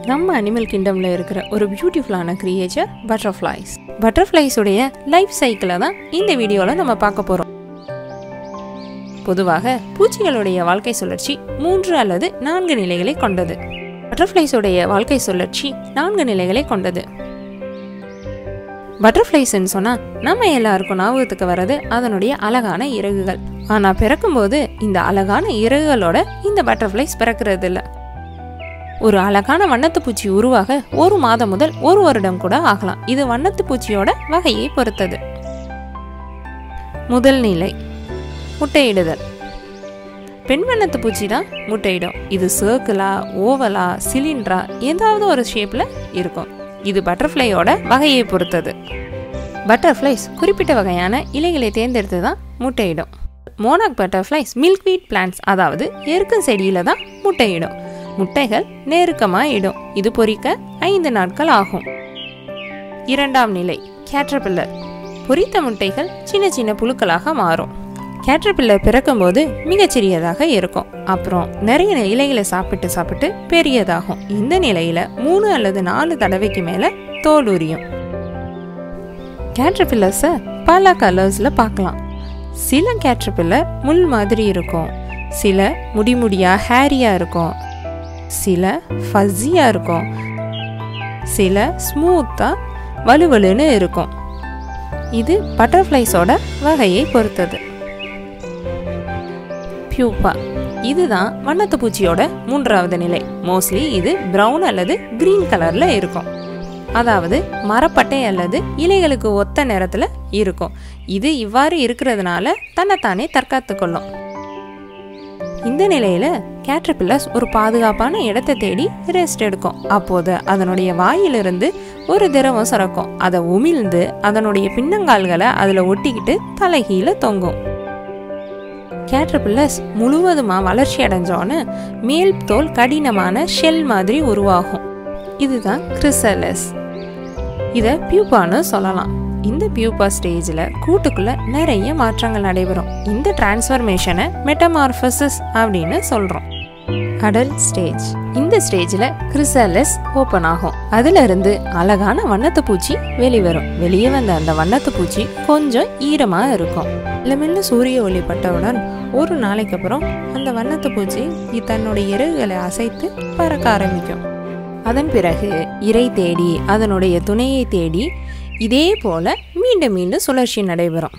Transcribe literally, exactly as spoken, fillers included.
நம்ம அனிமல் கிங்டம்ல இருக்கிற ஒரு பியூட்டிஃபுல்லான கிரியேச்சர் பட்டர்ஃப்ளைஸ். பட்டர்ஃப்ளைஸ் உடைய லைஃப் சைக்கிளை தான் இந்த வீடியோவில் நம்ம பார்க்க போகிறோம். பொதுவாக பூச்சிகளுடைய வாழ்க்கை சுழற்சி மூன்று அல்லது நான்கு நிலைகளை கொண்டது. பட்டர்ஃப்ளைஸ் உடைய வாழ்க்கை சுழற்சி நான்கு நிலைகளை கொண்டது. பட்டர்ஃப்ளைஸ்ன்னு சொன்னால் நம்ம எல்லாருக்கும் ஞாபகத்துக்கு வர்றது அதனுடைய அழகான இறகுகள். ஆனால் பிறக்கும்போது இந்த அழகான இறகுகளோட இந்த பட்டர்ஃப்ளைஸ் பிறக்கிறது இல்லை. ஒரு அழகான வண்ணத்து பூச்சி உருவாக ஒரு மாதம் முதல் ஒரு வருடம் கூட ஆகலாம். இது வண்ணத்து பூச்சியோட வகையை பொறுத்தது. முதல் நிலை முட்டையிடுதல். பெண் வண்ணத்து பூச்சி தான் முட்டையிடும். இது சர்க்கிளா, ஓவலா, சிலிண்டரா ஏதாவது ஒரு ஷேப்ல இருக்கும். இது பட்டர்ஃப்ளையோட வகையை பொறுத்தது. பட்டர்ஃப்ளைஸ் குறிப்பிட்ட வகையான இலைகளை தேர்ந்தெடுத்து தான் முட்டையிடும். மோனாக் பட்டர்ஃப்ளைஸ் மில்க்வீட் பிளான்ட்ஸ், அதாவது எருக்கும் செடியில தான் முட்டையிடும். முட்டைகள் நெருக்கமாக இடும். இது பொரிக்க ஐந்து நாட்கள் ஆகும். இரண்டாம் நிலை கேட்டர்பில்லர். பொரித்த முட்டைகள் சின்ன சின்ன புழுக்களாக மாறும். கேட்டர்பில்லர் பிறக்கும்போது மிகச்சிறியதாக இருக்கும். அப்புறம் நிறைய இலைகளை சாப்பிட்டு சாப்பிட்டு பெரியதாகும். இந்த நிலையில மூணு அல்லது நாலு தடவைக்கு மேல தோல் உரியும். கேட்டர்பில்லர்ஸை பல கலர்ஸ்ல பார்க்கலாம். சில கேட்டர்பில்லர் முள் மாதிரி இருக்கும், சில முடி முடியா ஹேரியா இருக்கும், சில ஃபஸ்ஸியா இருக்கும், சில ஸ்மூத்தா வலுவலுன்னு இருக்கும். இது பட்டர்ஃப்ளைஸோட வகையை பொறுத்தது. பியூப்பா. இதுதான் வண்ணத்து பூச்சியோட மூன்றாவது நிலை. மோஸ்ட்லி இது பிரவுன் அல்லது கிரீன் கலர்ல இருக்கும். அதாவது மரப்பட்டை அல்லது இலைகளுக்கு ஒத்த நிறத்துல இருக்கும். இது இவ்வாறு இருக்கிறதுனால தன்னைத்தானே தற்காத்து கொள்ளும். இந்த நிலையில கேட்டர்பில்லர்ஸ் ஒரு பாதுகாப்பான இடத்தை தேடி ரெஸ்ட் எடுக்கும். அப்போது அதனுடைய வாயிலிருந்து ஒரு திரவம் சுரக்கும். அதை உமிழ்ந்து அதனுடைய பின்னங்கால்களை அதுல ஒட்டிக்கிட்டு தலைகீழ தொங்கும். கேட்டர்பில்லர்ஸ் முழுவதுமா வளர்ச்சி அடைஞ்சோன்னு மேல் தோல் கடினமான ஷெல் மாதிரி உருவாகும். இதுதான் கிரிசலஸ். இதை பியூப்பான்னு சொல்லலாம். இந்த பியூப்பா ஸ்டேஜில் கூட்டுக்குள்ள நிறைய மாற்றங்கள் நடைபெறும். இந்த டிரான்ஸ்ஃபர்மேஷனை மெட்டமார்பசிஸ் அப்படின்னு சொல்றோம். Adult stage. இந்த ஸ்டேஜில் கிரிசலஸ் ஓப்பன் ஆகும். அதுல இருந்து அழகான வண்ணத்து பூச்சி வெளிவரும். வெளியே வந்த அந்த வண்ணத்து பூச்சி கொஞ்சம் ஈரமா இருக்கும். மெல்ல சூரிய ஒளி பட்டவுடன் ஒரு நாளைக்கு அப்புறம் அந்த வண்ணத்து பூச்சி தன்னுடைய இறகுகளை அசைத்து பறக்க ஆரம்பிக்கும். அதன் பிறகு இரை தேடி அதனுடைய துணையை தேடி இதே போல மீண்டும் மீண்டும் சுழற்சி நடைபெறும்.